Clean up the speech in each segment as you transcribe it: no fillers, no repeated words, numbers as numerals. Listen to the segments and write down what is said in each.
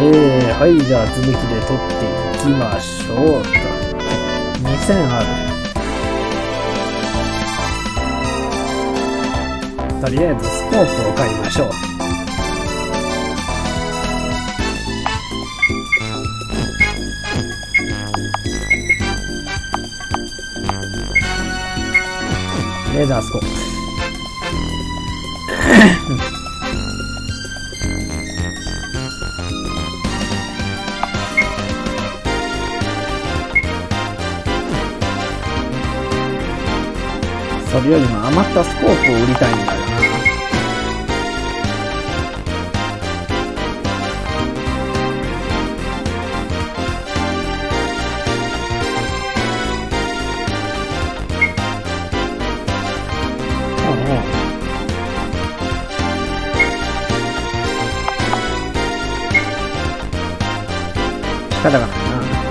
はい、じゃあ続きで取っていきましょうと。2000ある。とりあえずスコープを買いましょう。レーザースコープ。それよりも余ったスコープを売りたいんだよな。仕方がないな。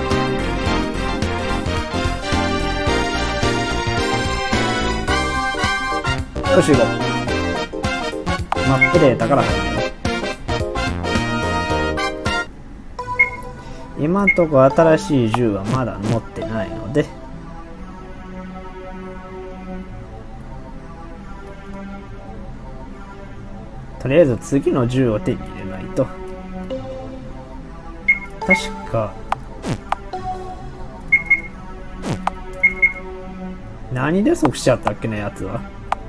よし行こう。マップデータから始めよう。今んとこ新しい銃はまだ持ってないので、とりあえず次の銃を手に入れないと。確か何で即しちゃったっけなやつは。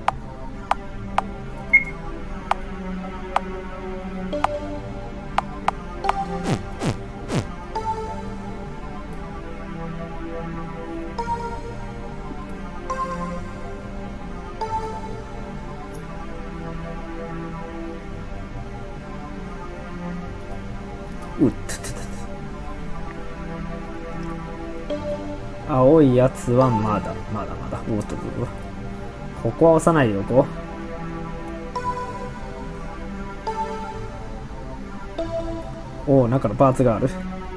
うっととと。青いやつはまだ。おっと、ここは押さないでおこう。おお、中のパーツがある。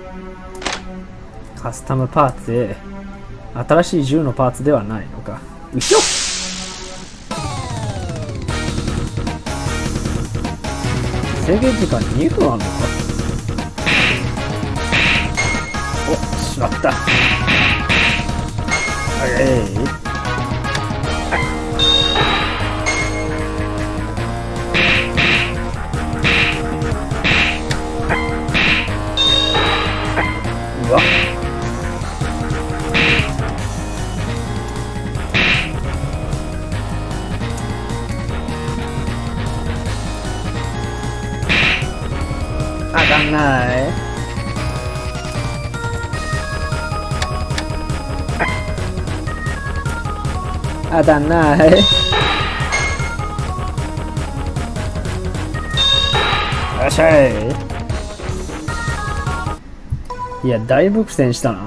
カスタムパーツで、新しい銃のパーツではないのか。うひょっ。制限時間2分あるのか。お、しまった。うわっ。当たんない。当たんない。よっしゃい。いや、だいぶ苦戦したな。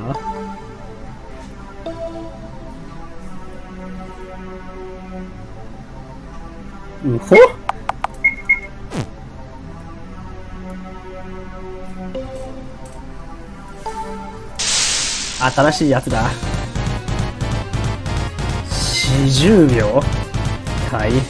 うほっ。新しいやつだ。40秒。大変だ。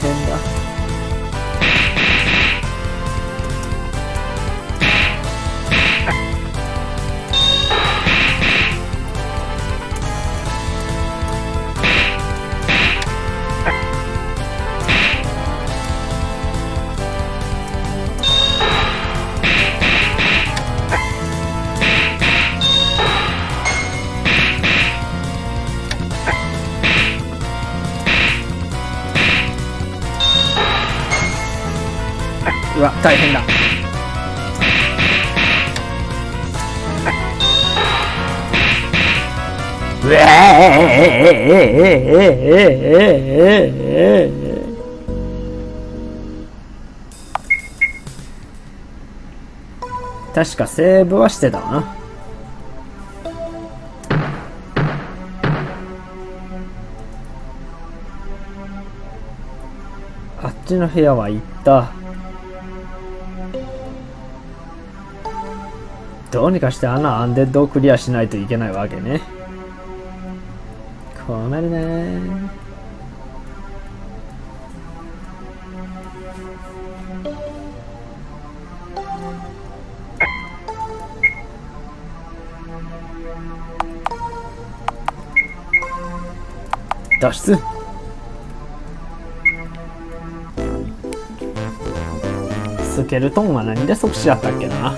うわ、大変だ。うえ確かセーブはしてたな。あっちの部屋は行った。どうにかしてアンデッドをクリアしないといけないわけね。困るね。 脱出。スケルトンは何で即死やったっけな。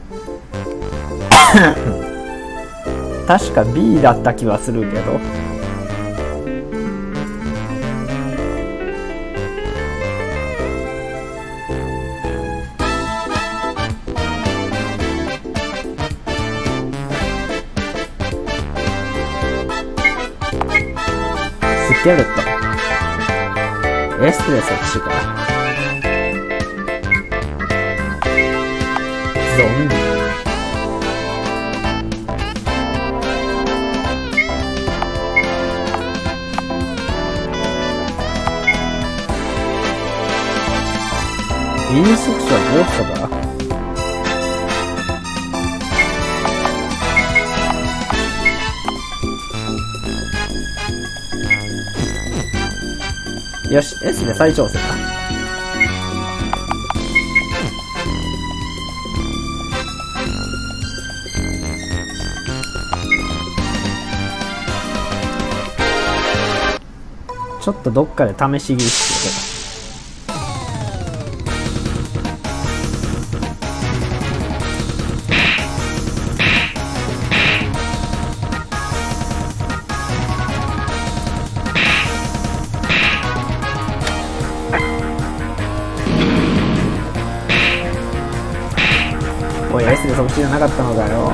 確か B だった気はするけど。スケルトン S で即死か。ゾンビ。B 即死はゴーストか。よし、S で再挑戦だ。ちょっとどっかで試し切りしておい、S で即死じゃなかったのかよ。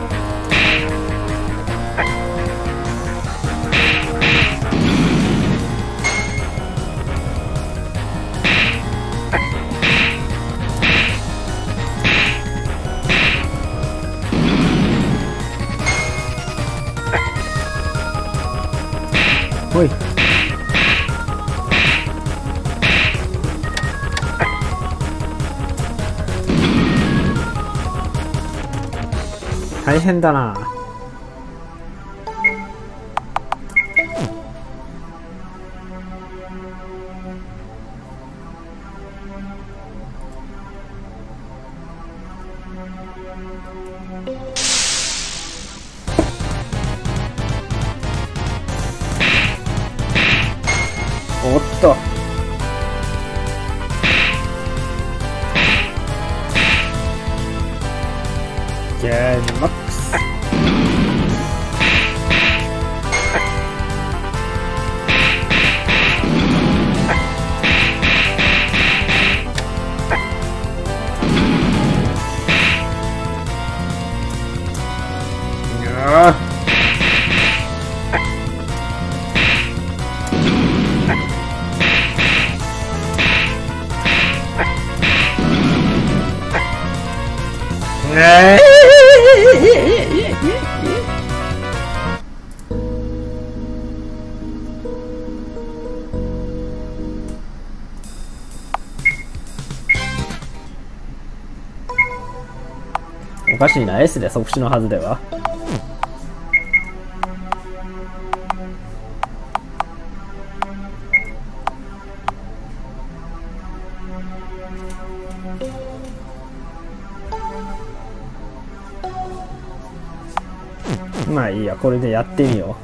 おい。大変だな。おっと。ゲームマックス。おかしいな。 S で即死のはずでは。まあいいや、これでやってみよ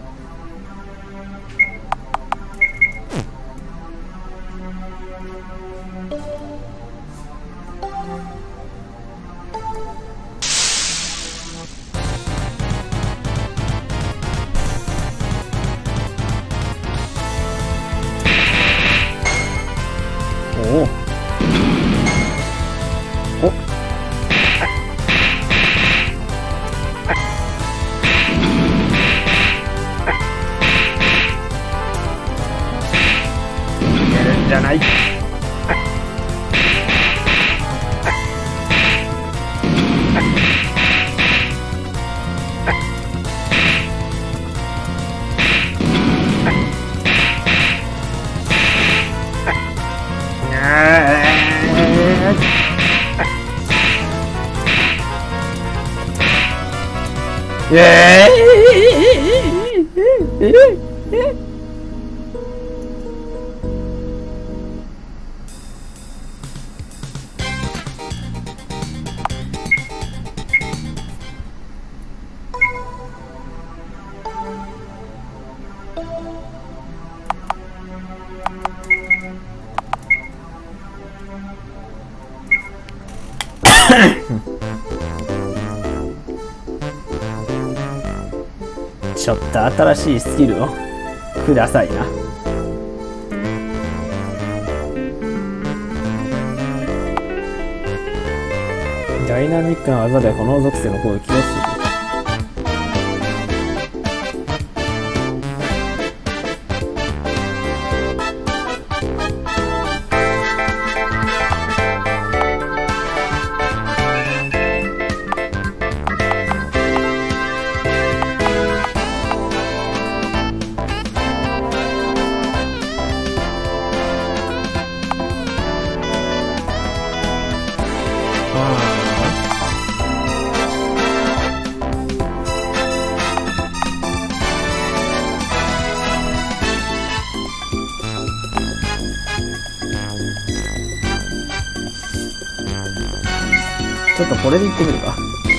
う。おお。お。やるんじゃない。 ちょっと新しいスキルをくださいな。ダイナミックな技で炎属性の攻撃をする。ちょっとこれでいってみるか。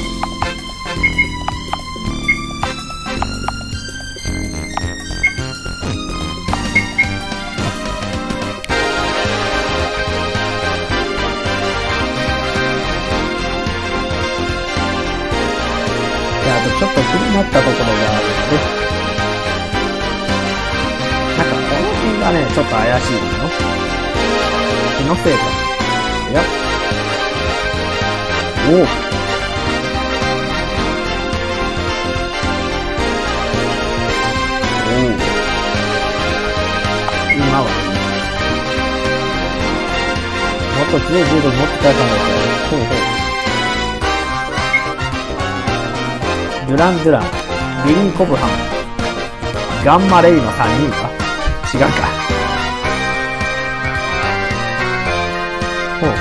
で、あとちょっと気になったところがあるので、なんかこの辺がね、ちょっと怪しいの。気のせいか。いや。おお、今はもっと強い柔道持ってたんだけど、ほうほう。デュラン・ドゥラン、ビリー・コブハン、ガンマ・レイの3人か。違うか。ほうほう。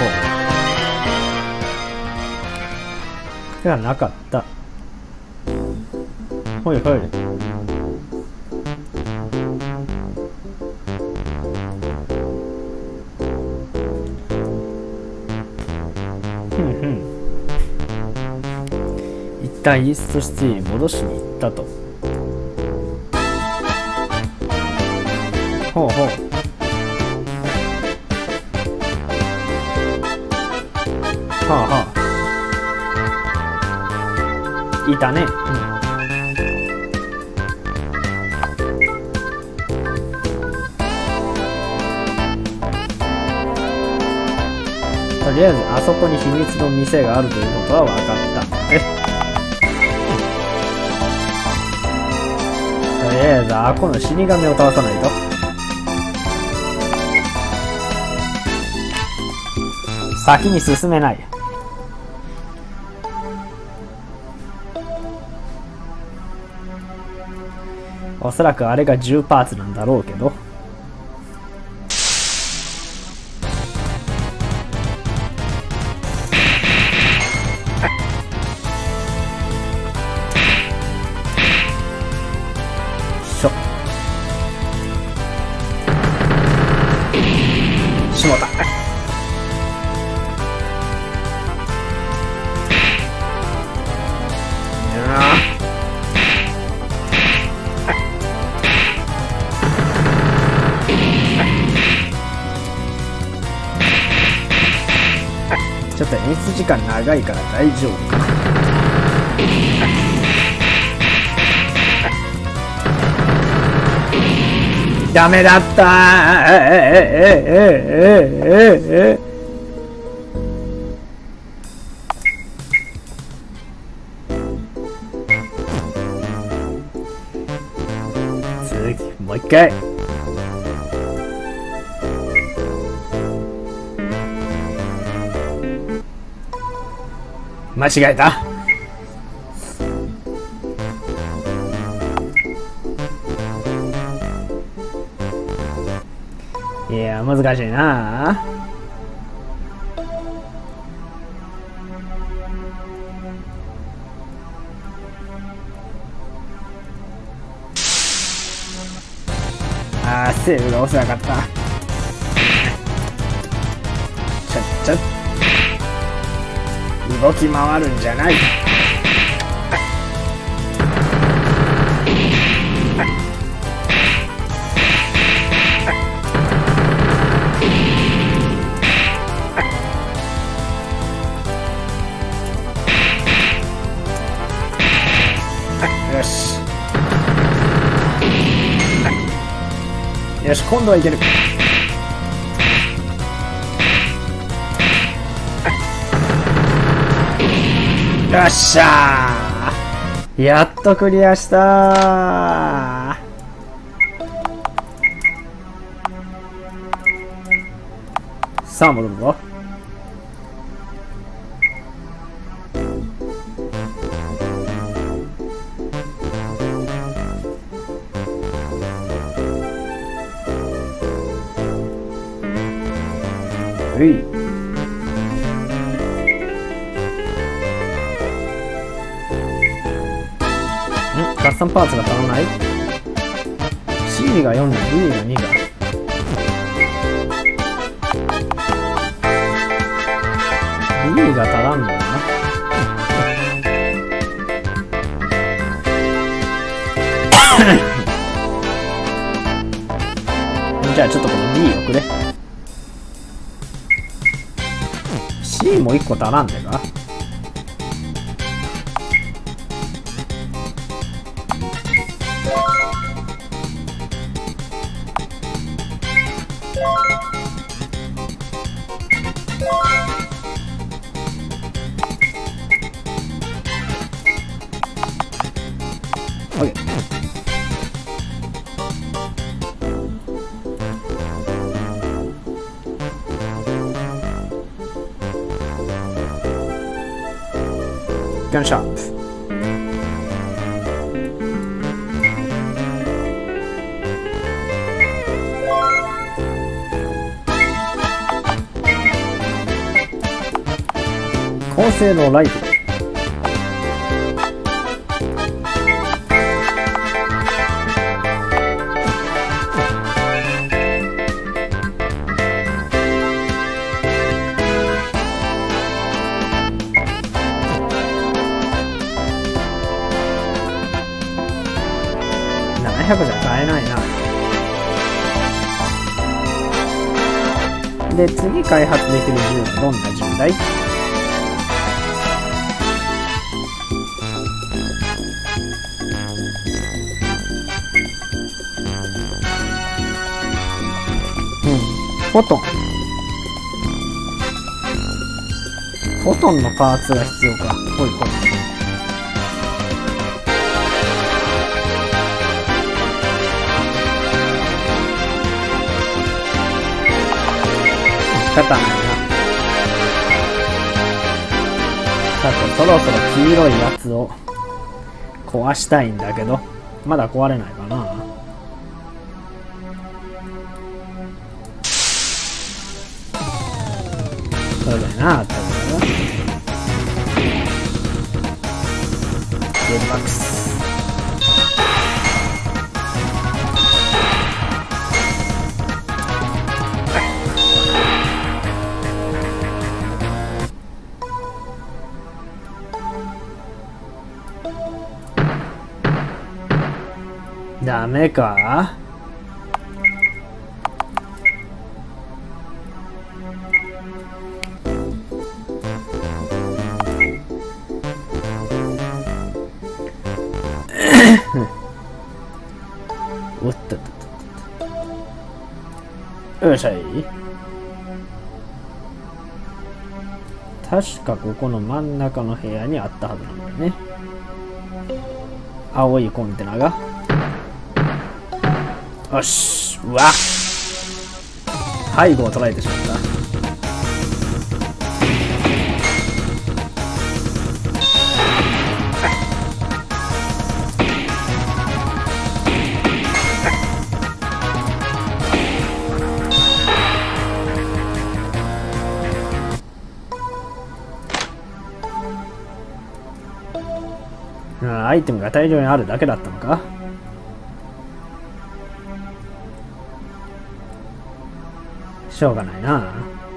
ではなかった。ほいほい。一旦イーストシティに戻しに行ったと。ほうほう。はあはあ。いたね。うん。とりあえずあそこに秘密の店があるということは分かった。とりあえずあこの死神を倒さないと。先に進めない。おそらくあれが10パーツなんだろうけど。しょ。しもた。ちょっと演出時間長いから大丈夫か。ダメだったー。次もう一回。間違えた。いや難しいな。あーセーブが遅かった。ちょ動き回るんじゃない。 よし、今度はいける。よっしゃー、やっとクリアしたー。さあ戻るぞ。うい、合算パーツが足らない。 C が4で B が2が、B が足らんのよな。じゃあちょっとこの B をくれ。 C も1個足らんでか。ガンシャープ。高性能ライフル。700じゃ買えないな。で、次開発できる銃はどんな銃だい？フォトン。フォトンのパーツが必要か。ほいほい。仕方ないな。さて、そろそろ黄色いやつを壊したいんだけど、まだ壊れないかな。そうだよな、あったからな。ゲームマックス。ダメか。おっとっとっと。よっしゃい。確かここの真ん中の部屋にあったはずなんだよね。青いコンテナが。よし、うわっ、背後を捉えてしまった。アイテムが大量にあるだけだったのか。しょうがないな。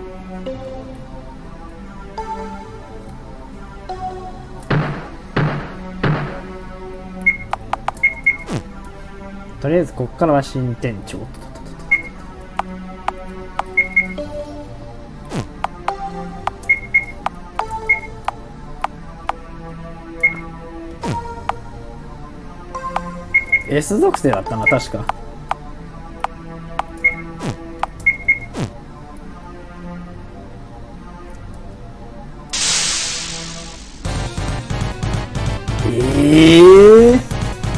とりあえずここからは新店長。S 属性だったな、確か。 いや、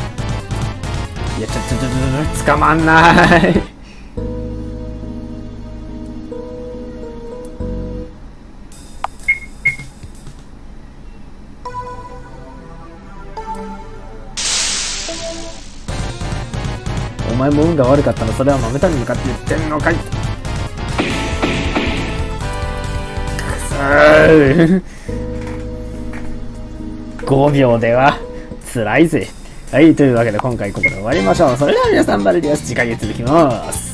捕まんない。お前も運が悪かったらそれは豆谷に向かって言ってんのかい。くそー。5秒では辛いぜ。はい、というわけで今回ここで終わりましょう。それでは皆さん、バルディアス次回へ続きます。